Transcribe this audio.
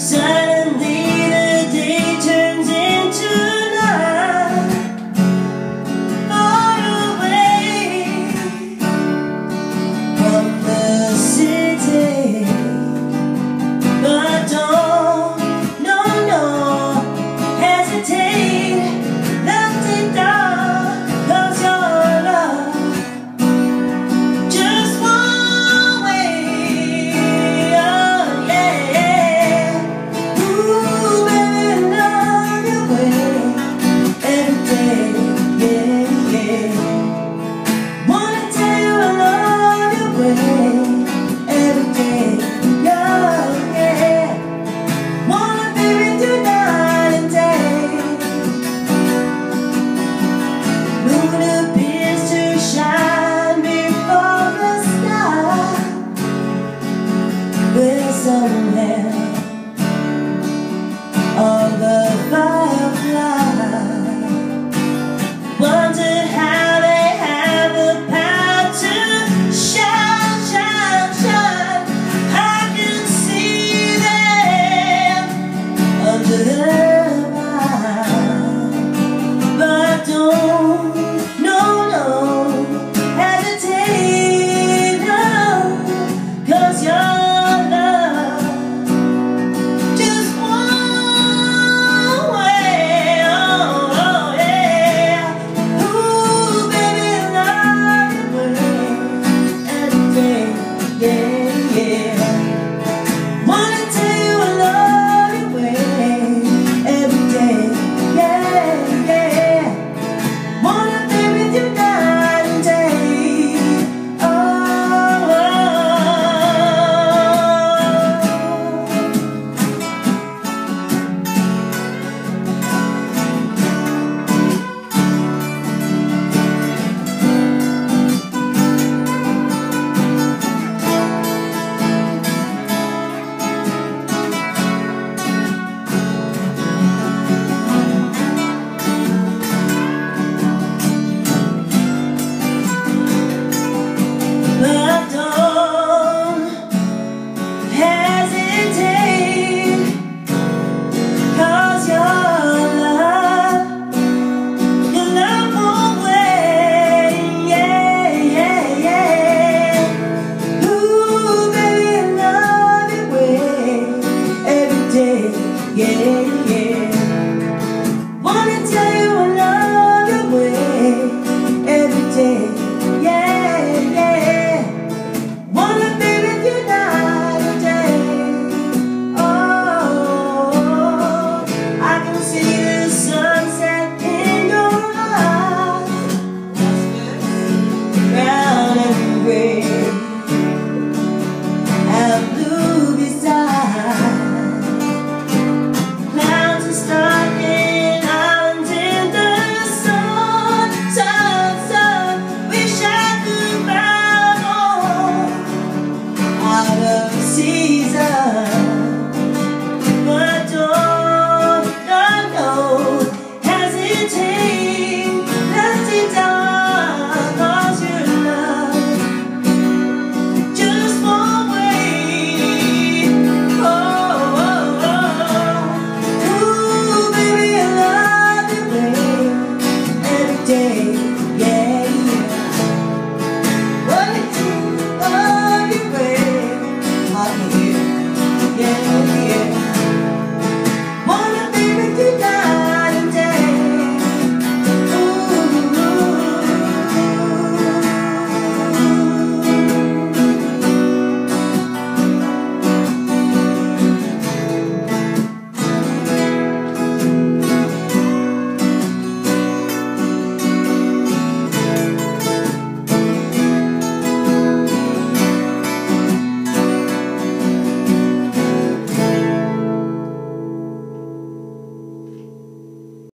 Suddenly the day turns into night, far away from the city. But don't, no, hesitate, let it down, 'cause your love just one way. Oh yeah. Ooh, baby, love your way every day. Yeah, yeah. Wanna tell you I love your way every day. Yeah, yeah. Wanna be with you night and day. Moon appears to shine before the sky. We're somewhere on the firefly. Wonder how they have the power to shine, shine, shine. I can see them under the light. But don't, no, hesitate, no, 'cause your love just one way. Oh yeah. Ooh, baby, love your way every day. Yeah, yeah. Wanna tell you I love your way every day. Yeah, yeah. Wanna be with you night and day. Oh, but don't hesitate, 'cause your love won't wait. Yeah, yeah, yeah. Ooh, baby, I love your way every day. Yeah, yeah.